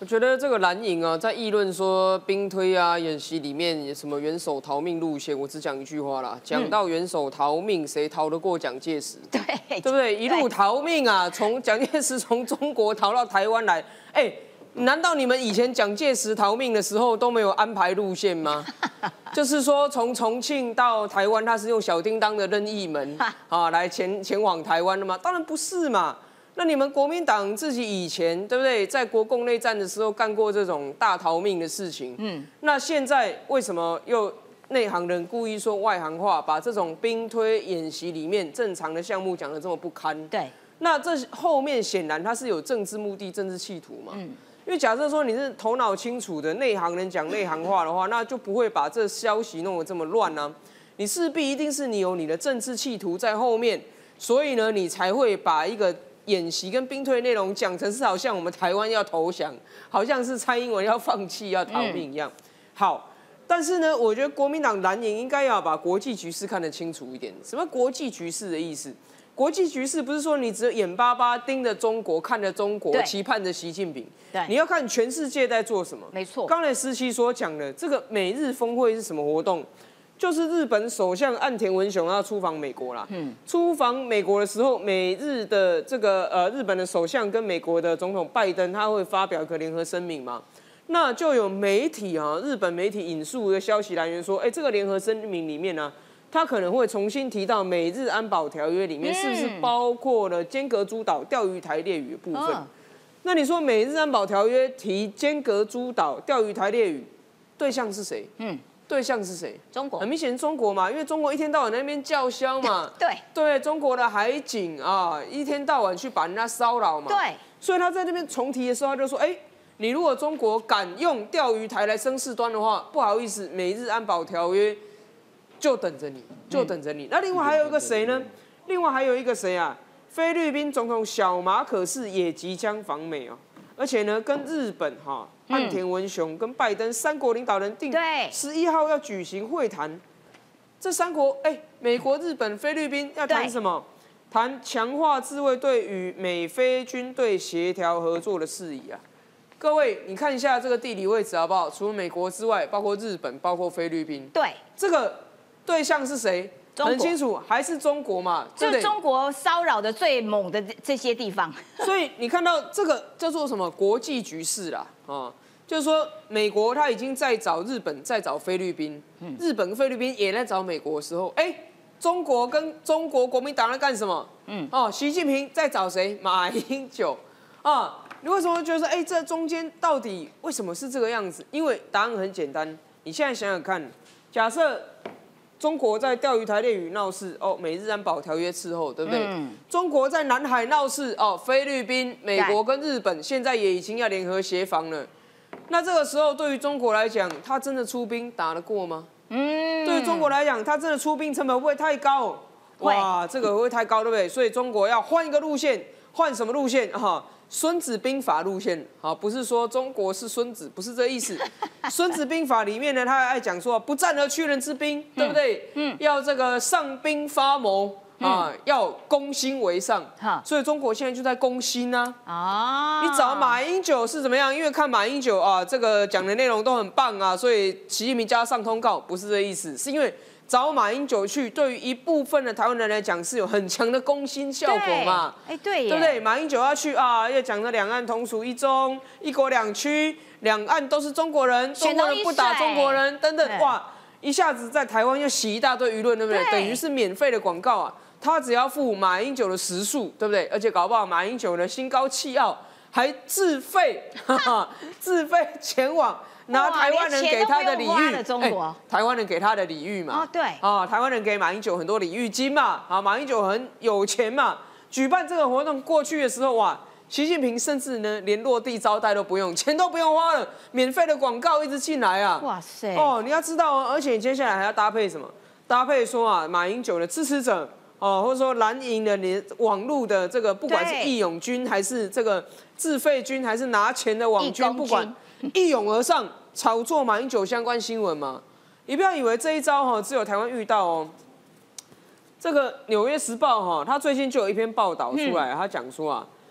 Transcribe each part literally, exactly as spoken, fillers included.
我觉得这个蓝营啊，在议论说兵推啊演习里面什么元首逃命路线，我只讲一句话啦，讲到元首逃命，谁逃得过蒋介石？ 对， 对不对？一路逃命啊，从蒋介石从中国逃到台湾来，哎。难道你们以前蒋介石逃命的时候都没有安排路线吗？就是说从重庆到台湾，他是用小叮当的任意门啊来前前往台湾的吗？当然不是嘛。那你们国民党自己以前对不对，在国共内战的时候干过这种大逃命的事情？嗯，那现在为什么又内行人故意说外行话，把这种兵推演习里面正常的项目讲得这么不堪？ 对， 那这后面显然他是有政治目的、政治企图嘛。嗯。因为假设说你是头脑清楚的内行人讲内行话的话，那就不会把这消息弄得这么乱啊。你势必一定是你有你的政治企图在后面，所以呢，你才会把一个演习跟兵推内容讲成是好像我们台湾要投降，好像是蔡英文要放弃要逃命一样。嗯、好，但是呢，我觉得国民党蓝营应该要把国际局势看得清楚一点。什么国际局势的意思？国际局势不是说你只有眼巴巴盯着中国，看着中国，期盼着习近平。对，你要看全世界在做什么。 没错。 刚才思琪所讲的这个美日峰会是什么活动？就是日本首相岸田文雄要出访美国啦。嗯。出访美国的时候，美日的这个呃日本的首相跟美国的总统拜登，他会发表一个联合声明嘛？那就有媒体啊，日本媒体引述的消息来源说，哎，这个联合声明里面呢、啊。他可能会重新提到美日安保条约里面是不是包括了尖阁诸岛、钓鱼台列屿的部分？嗯、那你说美日安保条约提尖阁诸岛、钓鱼台列屿，对象是谁？嗯，对象是谁？ 中国。 很明显中国嘛，因为中国一天到晚在那边叫嚣嘛。 对。 对，中国的海警啊，一天到晚去把人家骚扰嘛。 对。 所以他在那边重提的时候，他就说：“哎、欸，你如果中国敢用钓鱼台来生事端的话，不好意思，美日安保条约。”就等着你，就等着你。嗯、那另外还有一个谁呢？另外还有一个谁啊？菲律宾总统小马可仕也即将访美哦，而且呢，跟日本哈、岸、哦、田文雄跟拜登三国领导人定十一号要举行会谈。这三国，哎，美国、日本、菲律宾要谈什么？谈强化自卫队与美菲军队协调合作的事宜啊。各位，你看一下这个地理位置好不好？除了美国之外，包括日本，包括菲律宾。 对， 这个。对象是谁？很清楚，还是中国嘛？ 就是中国骚扰的最猛的这些地方。 所以你看到这个叫做什么国际局势啦？啊，就是说美国他已经在找日本，在找菲律宾，嗯、日本跟菲律宾也在找美国的时候，哎、欸，中国跟中国国民党在干什么？嗯，哦，习近平在找谁？马英九啊，你为什么觉得说，哎、欸，这中间到底为什么是这个样子？因为答案很简单，你现在想想看，假设。中国在钓鱼台列屿闹事，哦，美日安保条约伺候，对不对？嗯、中国在南海闹事，哦，菲律宾、美国跟日本现在也已经要联合协防了。那这个时候，对于中国来讲，他真的出兵打得过吗？嗯，对于中国来讲，他真的出兵成本会不会太高？哇，这个会不会太高，对不对？所以中国要换一个路线，换什么路线？哈。孙子兵法路线，好，不是说中国是孙子，不是这意思。孙子兵法里面呢，他还爱讲说不战而屈人之兵，对不对？嗯，要这个上兵发谋啊，嗯、要攻心为上。嗯、所以中国现在就在攻心呢、啊。啊，你找马英九是怎么样？因为看马英九啊，这个讲的内容都很棒啊，所以习近平叫他上通告，不是这意思，是因为。找马英九去，对于一部分的台湾人来讲是有很强的攻心效果嘛？ 哎，对， 对不对？马英九要去啊，要讲的两岸同属一中，一国两区，两岸都是中国人，中国人不打中国人，等等，哇，一下子在台湾又洗一大堆舆论，对不对？对等于是免费的广告啊！他只要付马英九的时数，对不对？而且搞不好马英九的心高气傲，还自费，哈哈，自费前往。拿台湾人给他的礼遇， 欸、 台湾人给他的礼遇嘛， 哦对， 啊，台湾人给马英九很多礼遇金嘛，啊，马英九很有钱嘛，举办这个活动过去的时候，哇，习近平甚至呢连落地招待都不用，钱都不用花了，免费的广告一直进来啊， 哇塞， 哦，你要知道哦，而且接下来还要搭配什么？搭配说啊，马英九的支持者。哦，或者说蓝营的你网络的这个，不管是义勇军还是这个自费军，还是拿钱的网军，不管一涌而上炒作马英九相关新闻嘛。你不要以为这一招哈只有台湾遇到哦。这个《纽约时报》哈，他最近就有一篇报道出来，他讲说啊，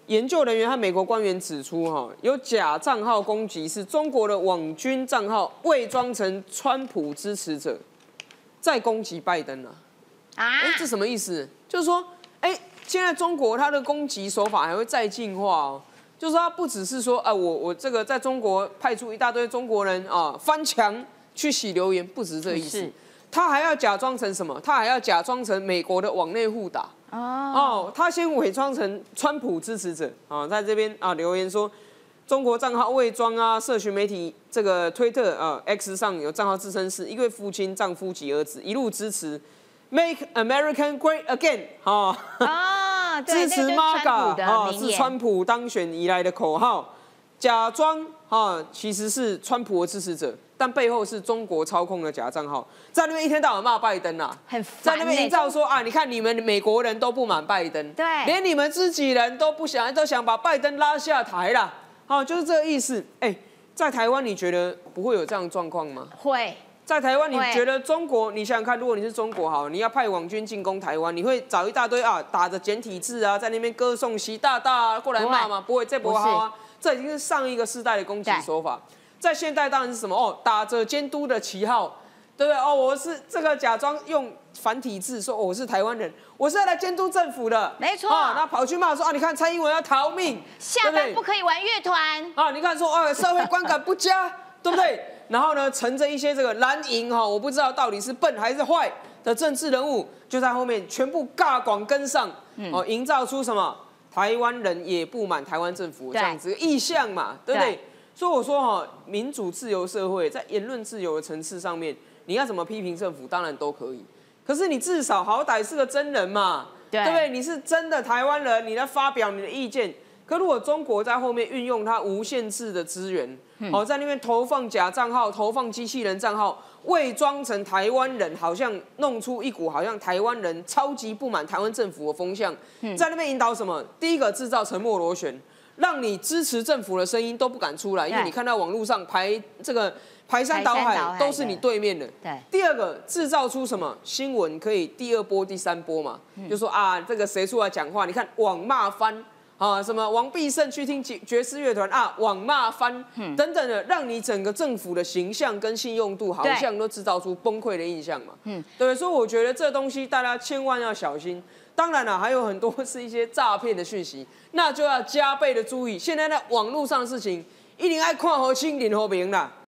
研究人员和美国官员指出，哈，有假账号攻击是中国的网军账号伪装成川普支持者，在攻击拜登啊！ 啊， 哎，这什么意思？就是说，哎，现在中国它的攻击手法还会再进化哦。就是说，它不只是说，啊，我我这个在中国派出一大堆中国人啊，翻墙去洗留言，不止这个意思。他还要假装成什么？他还要假装成美国的网内互打。哦，哦，他先伪装成川普支持者啊，在这边啊留言说，中国账号伪装啊，社群媒体这个推特啊 X 上有账号自称是一位父亲、丈夫及儿子，一路支持 Make American Great Again 啊，啊支持 M A G A 啊，是川普当选以来的口号，假装啊其实是川普的支持者。但背后是中国操控的假账号，在那边一天到晚骂拜登啊， 很在那边营造说啊，你看你们美国人都不满拜登， 对， 连你们自己人都不想，都想把拜登拉下台啦，好，就是这个意思。哎、欸，在台湾你觉得不会有这样的状况吗？ 会， 在台湾你觉得中国，你想想看，如果你是中国好，你要派网军进攻台湾，你会找一大堆啊打着简体字啊，在那边歌颂习大大啊过来骂吗？不会，这不好啊，这已经是上一个世代的攻击手法。在现代当然是什么哦，打着监督的旗号，对不对？哦，我是这个假装用繁体字说、哦、我是台湾人，我是要来监督政府的， 没错。 啊，那跑去骂说啊，你看蔡英文要逃命， 下班不可以玩乐团啊，你看说啊，社会观感不佳，对不对？然后呢，乘着一些这个蓝营哈，我不知道到底是笨还是坏的政治人物，就在后面全部尬广跟上，嗯、哦，营造出什么台湾人也不满台湾政府这样子的意象嘛，对不对？对，所以我说哈，民主自由社会在言论自由的层次上面，你要怎么批评政府，当然都可以。可是你至少好歹是个真人嘛，对不对？你是真的台湾人，你来发表你的意见。可如果中国在后面运用它无限制的资源，好、嗯、在那边投放假账号、投放机器人账号，伪装成台湾人，好像弄出一股好像台湾人超级不满台湾政府的风向，嗯、在那边引导什么？第一个制造沉默螺旋。让你支持政府的声音都不敢出来，因为你看到网络上排这个排山倒海都是你对面的。对。第二个，制造出什么新闻可以第二波、第三波嘛？嗯、就说啊，这个谁出来讲话？你看网骂翻啊，什么王必胜去听爵士乐团啊，网骂翻、嗯、等等的，让你整个政府的形象跟信用度好像都制造出崩溃的印象嘛。嗯，对。所以我觉得这东西大家千万要小心。当然了，还有很多是一些诈骗的讯息，那就要加倍的注意。现在在网络上的事情，一定要看好清、领好明啦。